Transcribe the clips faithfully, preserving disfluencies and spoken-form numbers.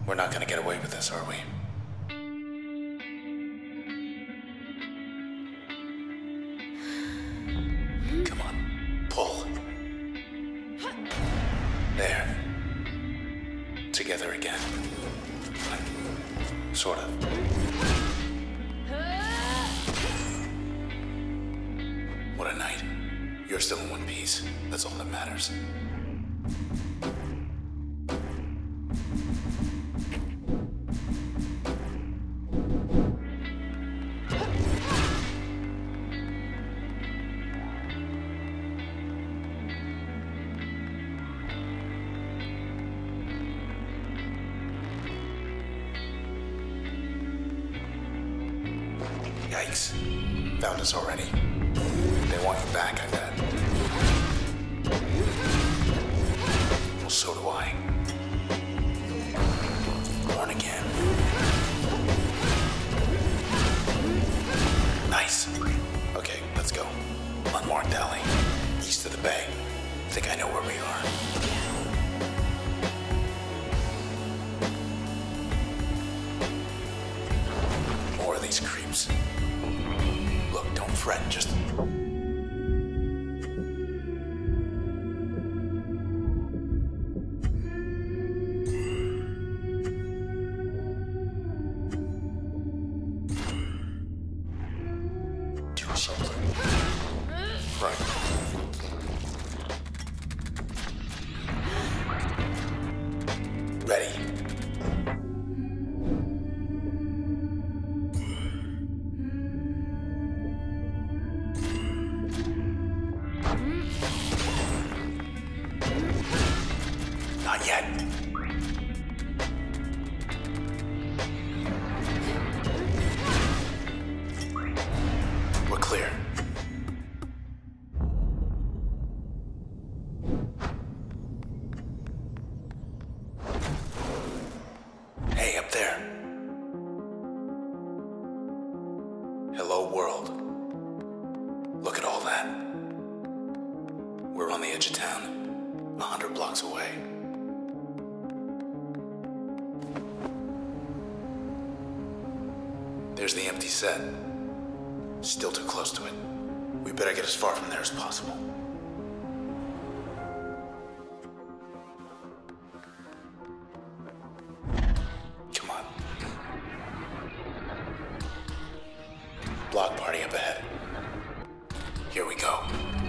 We're not gonna get away with this, are we? Come on, pull. There. Together again. Sort of. What a night. You're still in one piece. That's all that matters. Yikes. Found us already. They want you back, I bet. Well, so do I. Born again. Nice. Okay, let's go. Unmarked alley. East of the bay. Think I know where we are. More of these creeps. Look, don't fret, just... do something. Right. Ready. Not yet. We're clear. Hey, up there. Hello, world. Look at all that. We're on the edge of town, a hundred blocks away. There's the empty set. Still too close to it. We better get as far from there as possible. Come on. Block party up ahead. Here we go.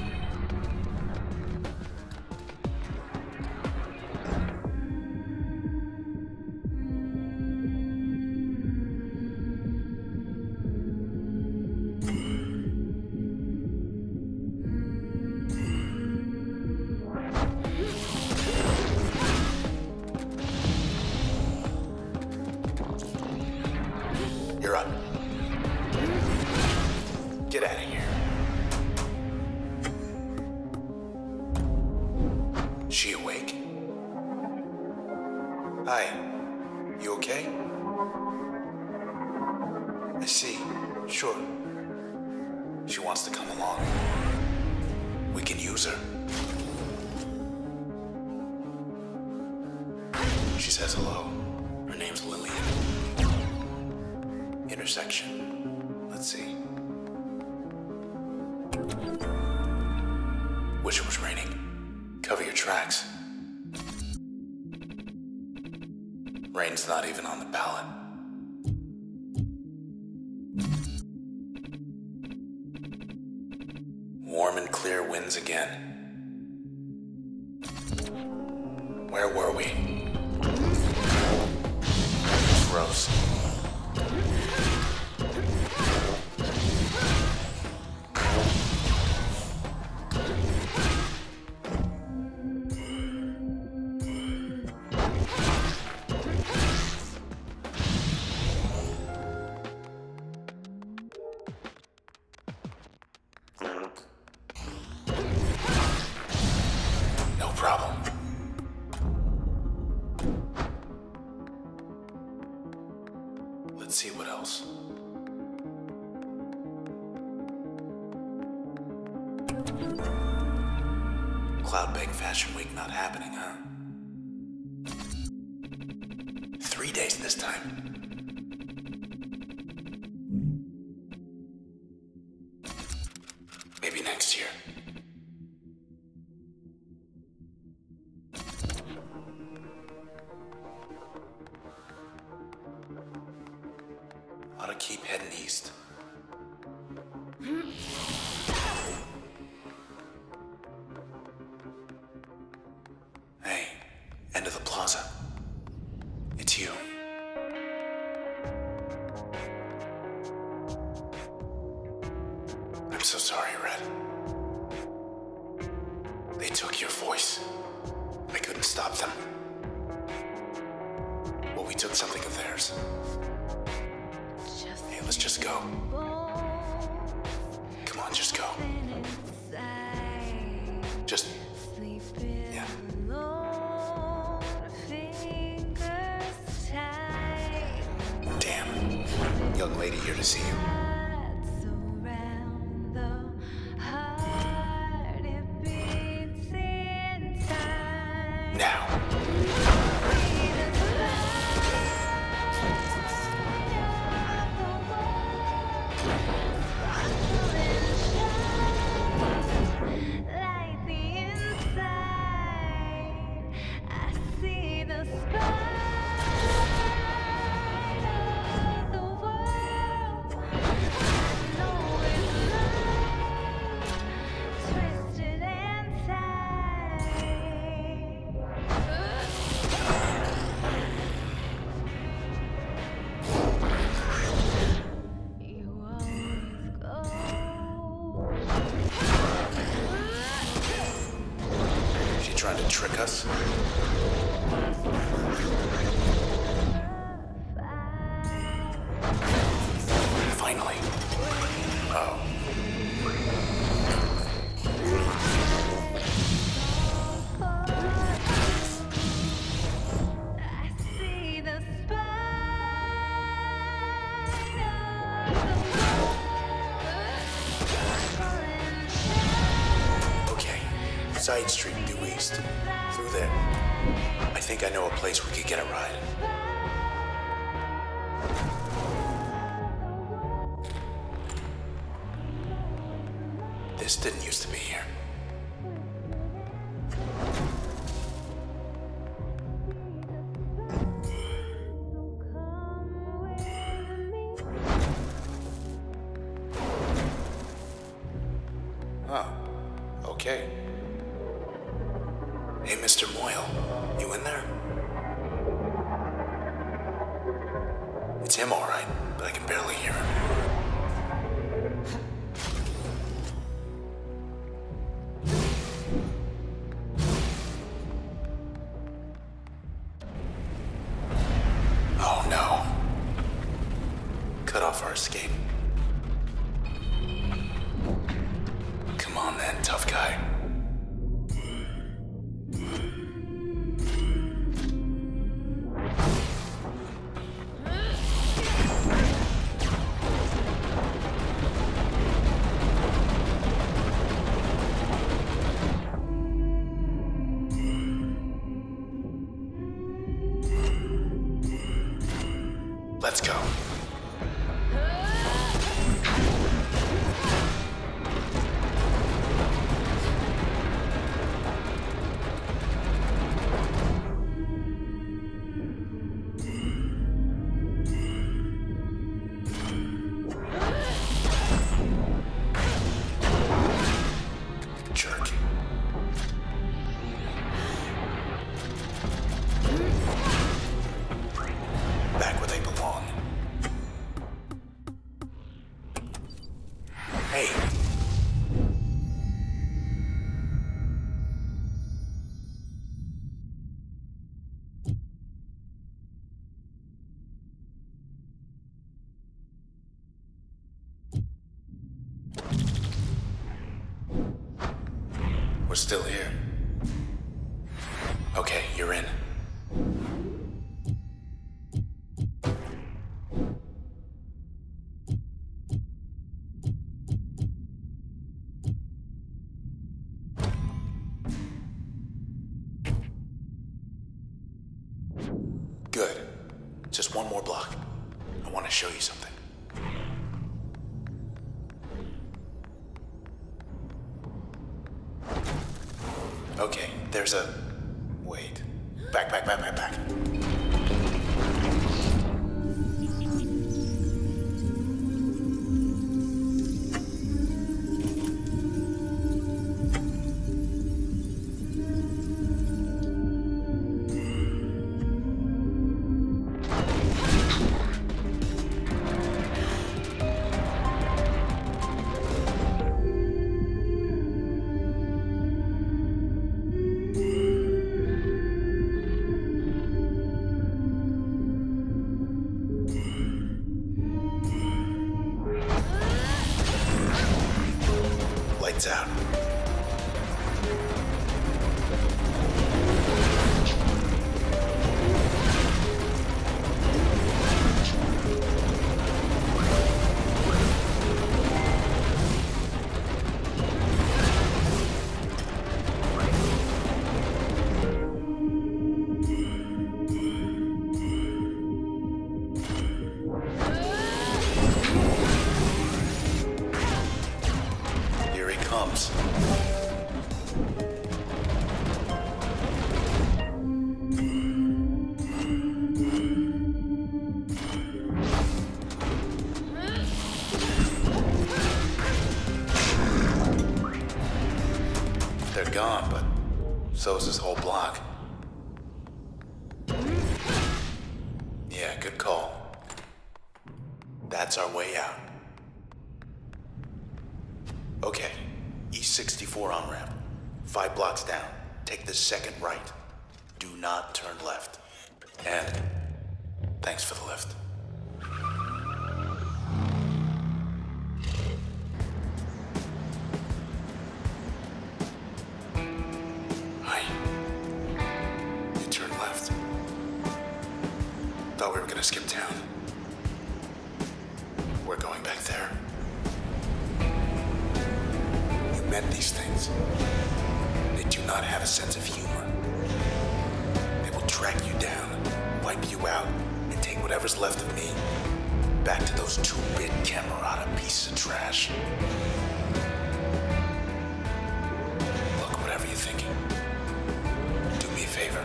You're up. Get out of here. She awake? Hi. You okay? I see. Sure. She wants to come along. We can use her. She says hello. Her name's Lillian. Intersection. Let's see. Wish it was raining. Cover your tracks. Rain's not even on the ballot. Warm and clear winds again. Where were we? Gross. No problem. Let's see what else. Cloud Bank Fashion Week not happening, huh? Three three days this time. Maybe next year. Ought to keep heading east. Hey, end of the plaza. It's you. I'm so sorry, Red. They took your voice. I couldn't stop them. Well, we took something of theirs. Hey, let's just go. Come on, just go. Just... yeah. Damn. Young lady here to see you. Now. Trying to trick us? Finally. Oh. Okay. Side street due east. Through there. I think I know a place we could get a ride. This didn't used to be here. Oh, okay. Hey, Mister Moyle, you in there? It's him, all right, but I can barely hear him. Oh, no. Cut off our escape. Come on, then, tough guy. Let's go. Jerk. Back where they belong. Hey. We're still here. Okay, you're in. Good. Just one more block. I want to show you something. Okay, there's a... Wait. Back, back, back, back, back. Lights out. Comes. They're gone, but so is this whole block. Yeah, good call. That's our way out. Okay. E sixty-four on-ramp. Five blocks down. Take the second right. Do not turn left. And thanks for the lift. Hi. You turn left. Thought we were gonna skip town. We're going back there. Met these things. They do not have a sense of humor. They will track you down, wipe you out, and take whatever's left of me back to those two-bit Camerata pieces of trash. Look, whatever you're thinking, do me a favor.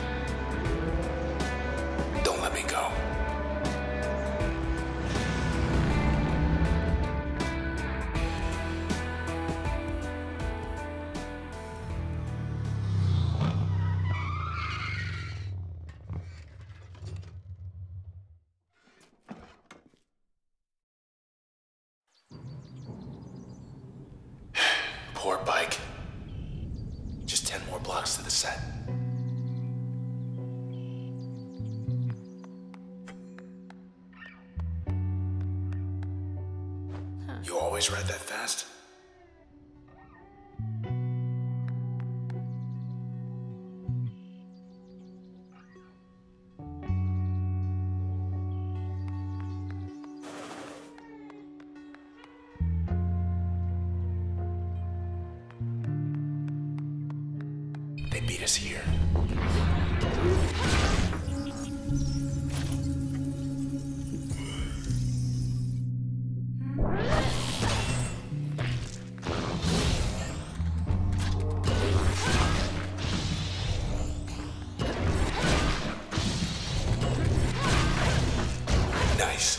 Don't let me go. Poor bike. Just ten more blocks to the set. Huh. You always ride that fast? They beat us here. Nice.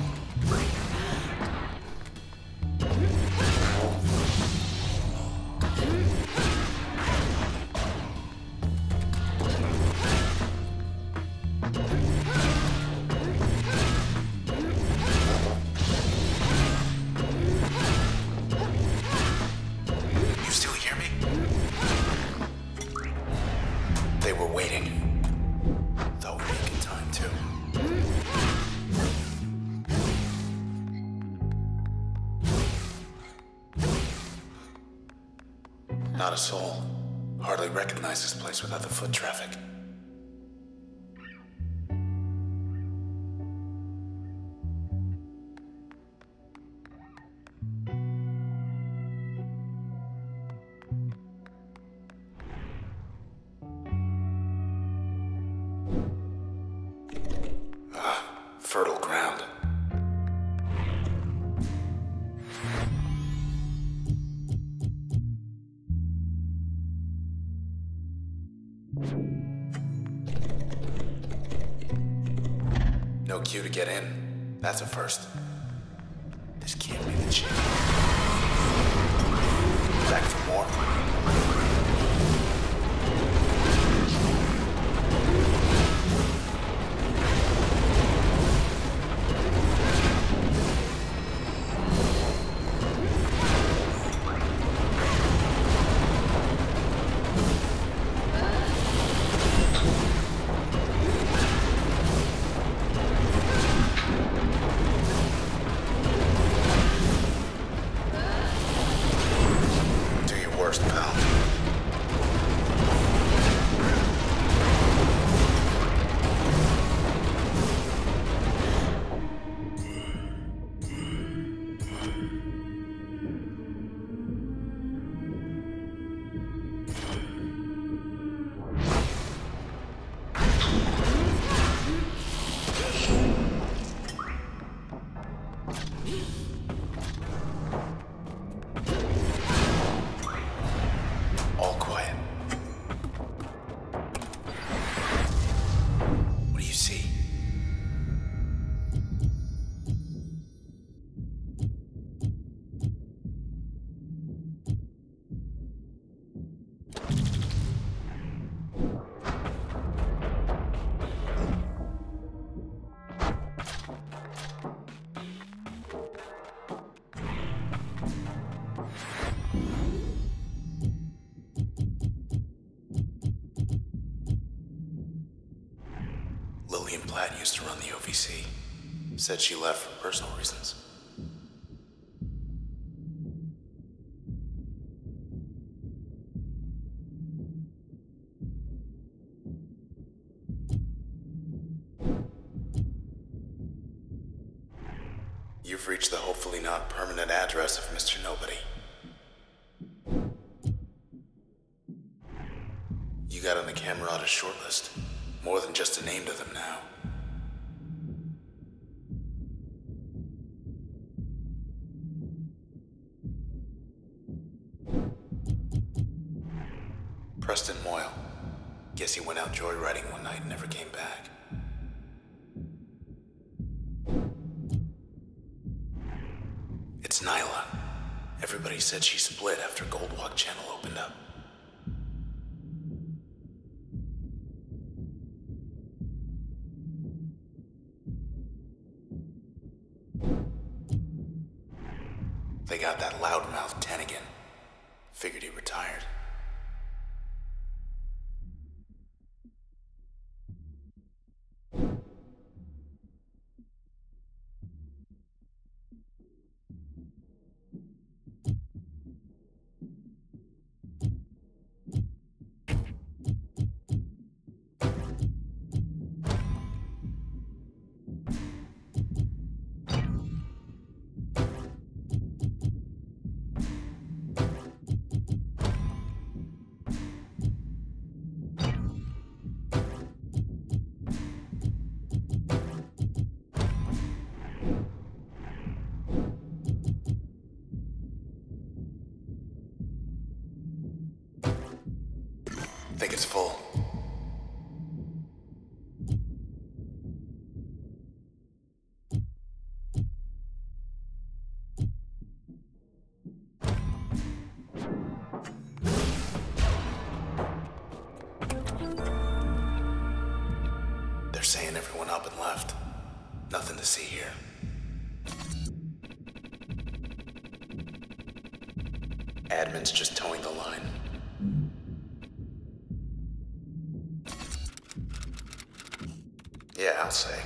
They were waiting. Thought we'd make it time too. Not a soul. Hardly recognize this place without the foot traffic. fertile ground. No queue to get in. That's a first. This can't be the chick. Back for more. Platt used to run the O V C. Said she left for personal reasons. You've reached the hopefully not permanent address of Mister Nobody. You got on the Camerata shortlist. More than just a name to them now. Preston Moyle. Guess he went out joyriding one night and never came back. It's Nyla. Everybody said she split after Goldwalk Channel opened up. They got that loudmouth Tennigan. Figured he retired. I think it's full. They're saying everyone up and left. Nothing to see here. Admin's just towing the line. Yeah, I'll say.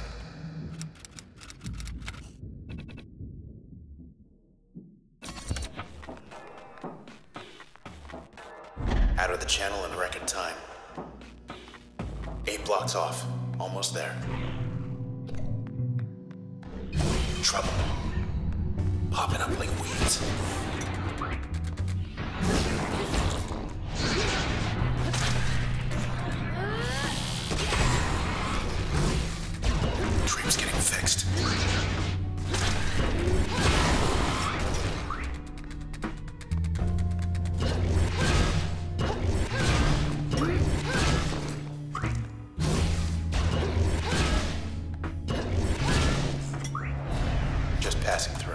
Out of the channel in record time. Eight blocks off. Almost there. Trouble. Popping up like weeds. Dream's getting fixed. Just passing through.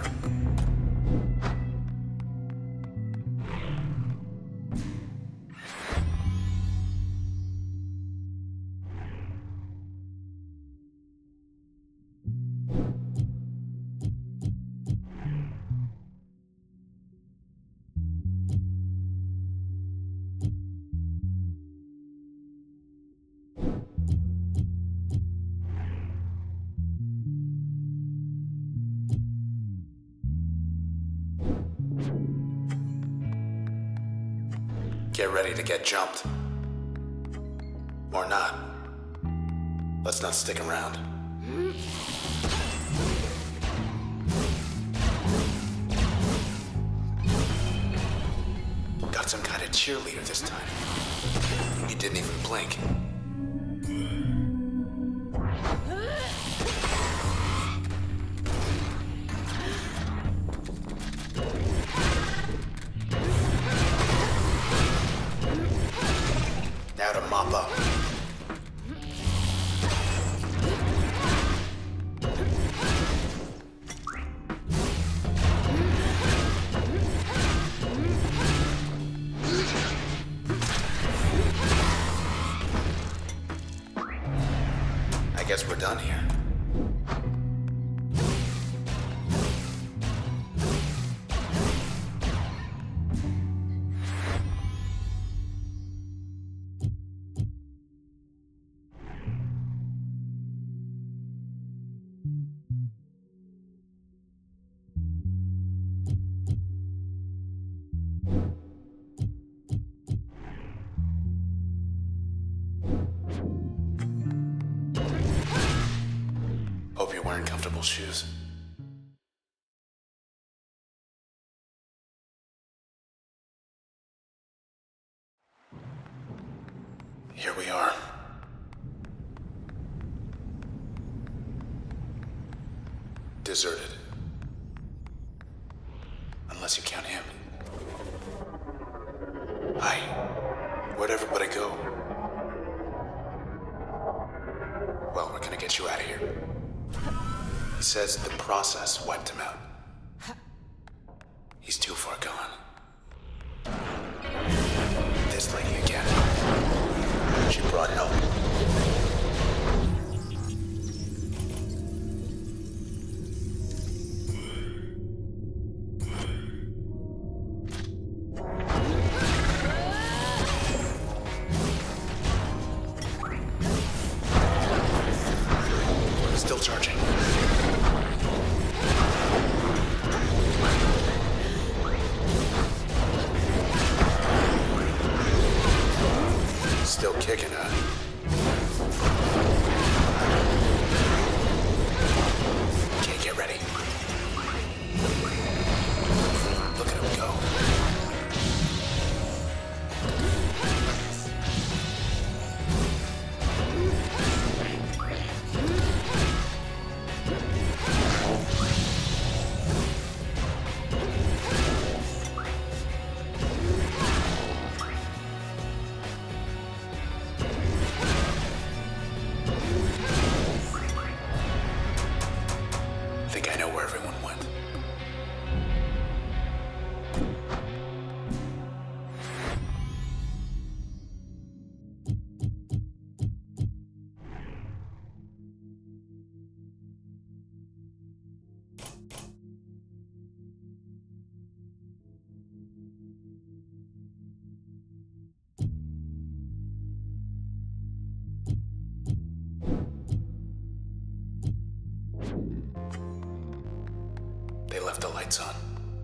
Get ready to get jumped. Or not. Let's not stick around. Got some kind of cheerleader this time. He didn't even blink. Now to mop up. I guess we're done here. Hope you're wearing comfortable shoes. Here we are. Deserted. Unless you count him. Hi. Where'd everybody go? Well, we're gonna get you out of here. He says the process wiped him out. He's too far gone. This lady again. She brought help. Still charging. Still kicking, huh? Okay, get ready. Look at him go. I think I know where everyone went. They left the lights on.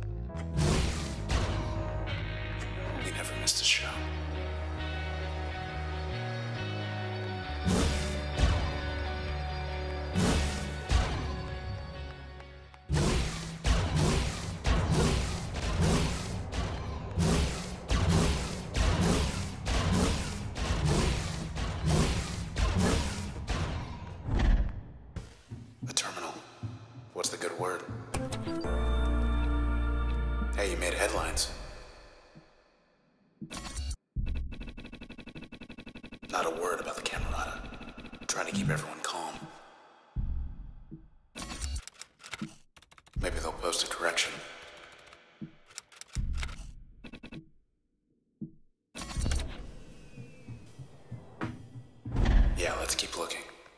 We never missed a show. A terminal. good word. Hey, you made headlines. Not a word about the Camerata. Trying to keep everyone calm. Maybe they'll post a correction. Yeah, let's keep looking.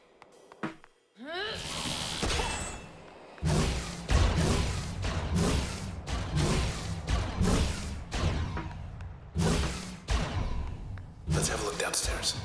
Let's have a look downstairs.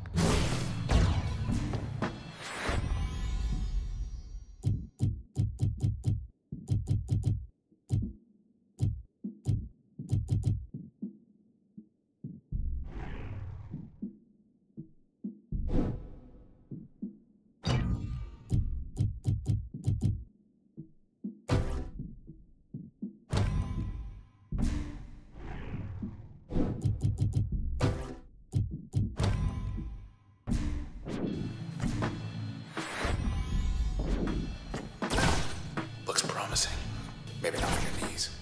Looks promising. Maybe not for your knees.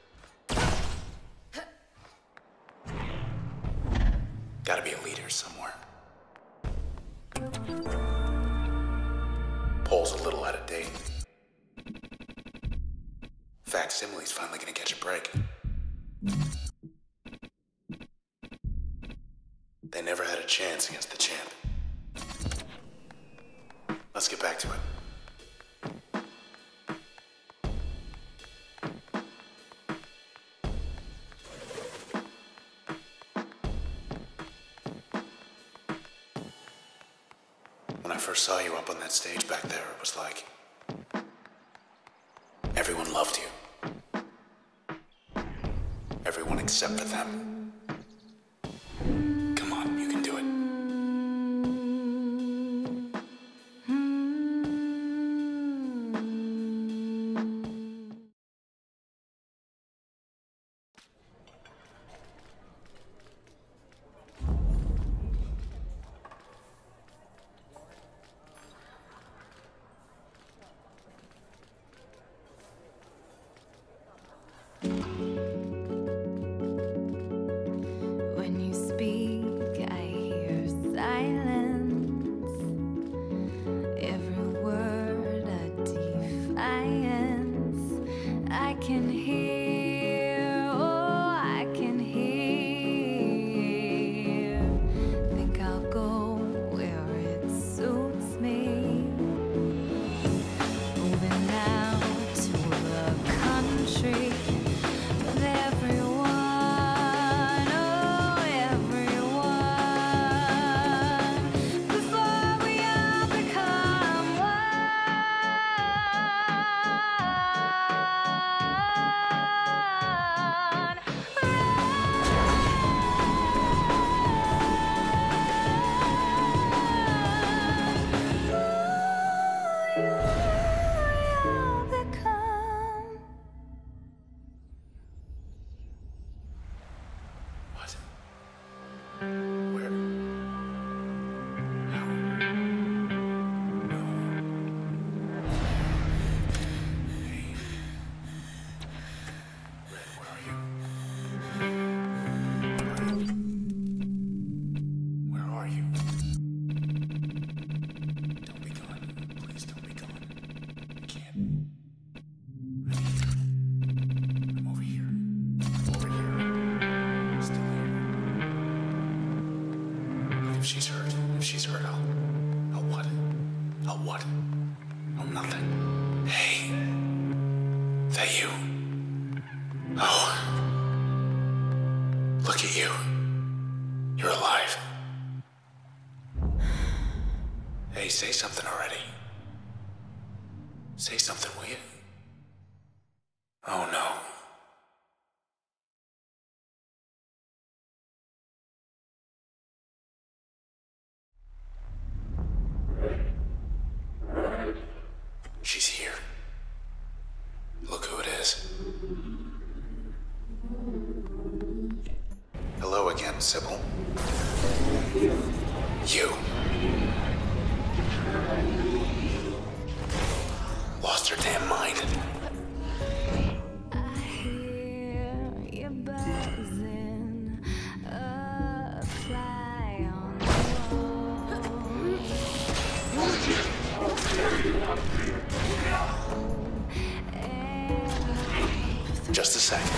Gotta be a leader somewhere. Pole's a little out of date. Facsimile's finally gonna catch a break. They never had a chance against the champ. Let's get back to it. When I first saw you up on that stage back there, it was like everyone loved you. Everyone except for them. Come on, you can do it. When you speak, I hear silence. Every word a defiance. I can hear, oh, I can hear. Think I'll go where it suits me. Moving now to the country. With everyone, oh everyone, before we all become What? Where? How? No. Hey. Red, where are you? Where are you? Where are you? Don't be gone. Please don't be gone. I can't. I'm here. I'm over here. I'm over here. Still here. If she's hurt, if she's hurt, I'll... I'll what? I'll what? I'll nothing. Hey. Is that you? Oh. Look at you. You're alive. Hey, say something already. Say something, will you? Oh no. She's here. Look who it is. Hello again, Sybil. You. lost her damn mind. I hear you buzzing, a fly on the wall. Just a second.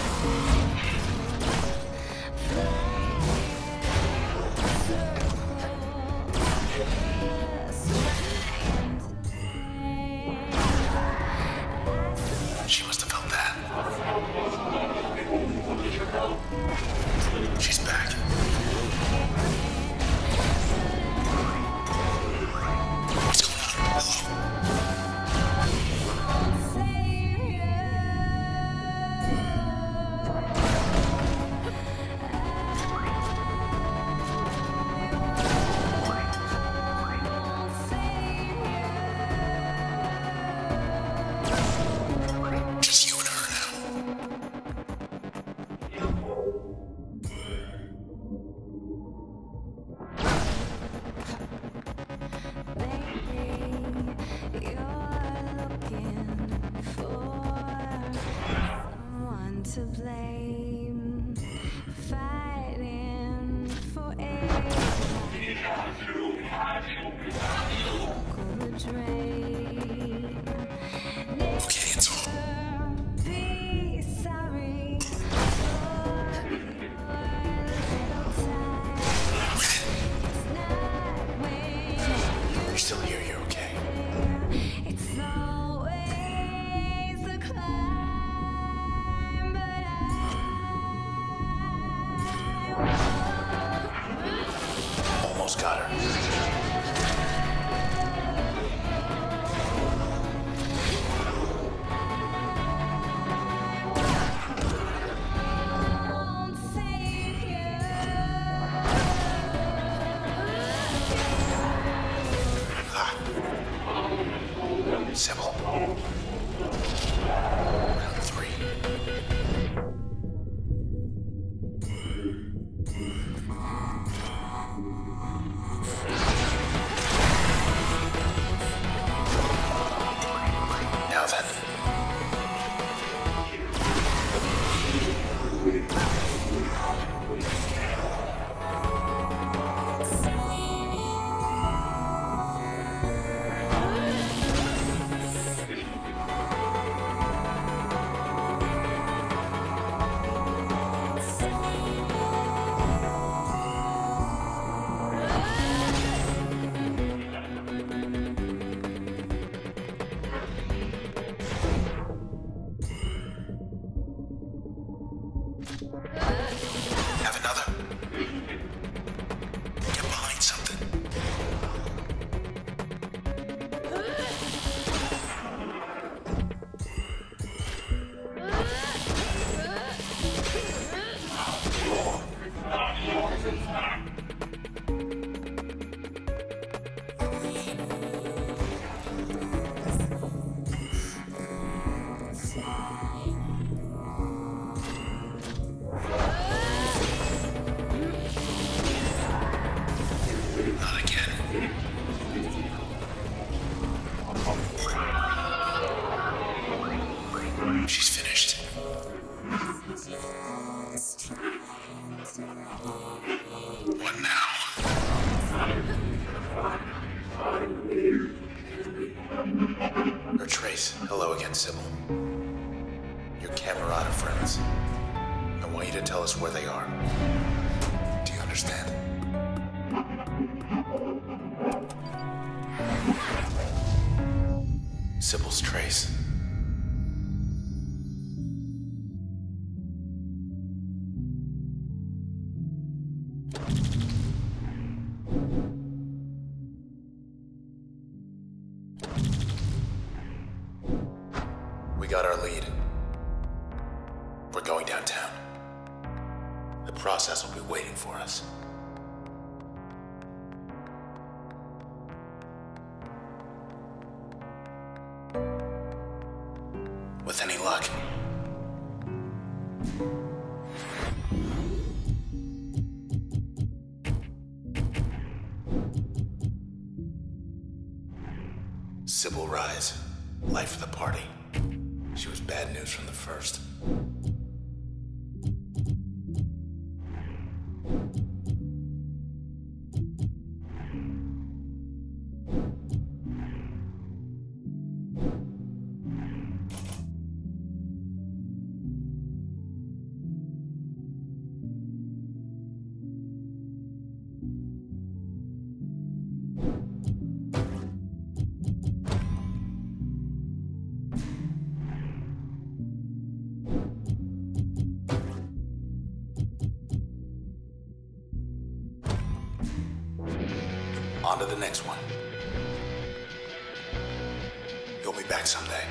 She must have felt that. She's back. What's going on? Hello? Just you and her now. To blame, fighting for air, could drain. Okay, it's all. Be sorry for your little time. It's not when You're still here, you're okay. it's always a climb, but Almost got her. won't save you. Ah. Sybil. Round three. Now then. Have another. Get behind something. Not again. She's finished. What now? Her trace. Hello again, Sybil. Your camarada friends. I want you to tell us where they are. Do you understand? Sybil's trace. We got our lead. We're going downtown. The process will be waiting for us. With any luck. Sybil Rise. Life of the party. She was bad news from the first. On to the next one. You'll be back someday.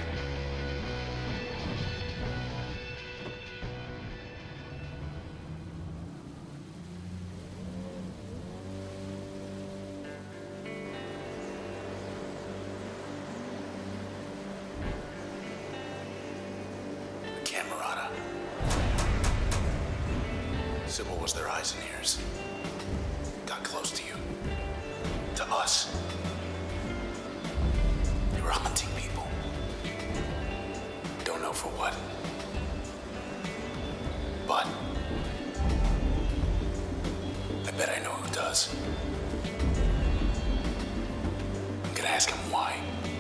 Camerata. Sybil was their eyes and ears. Got close to you. To us. You were hunting people. Don't know for what. But I bet I know who does. I'm gonna ask him why.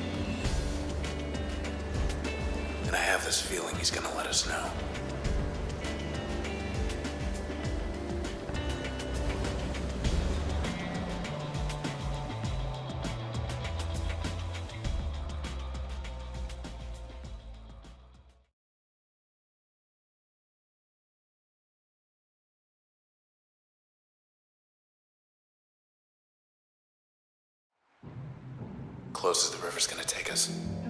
And I have this feeling he's gonna let us know. Close as the river's gonna take us.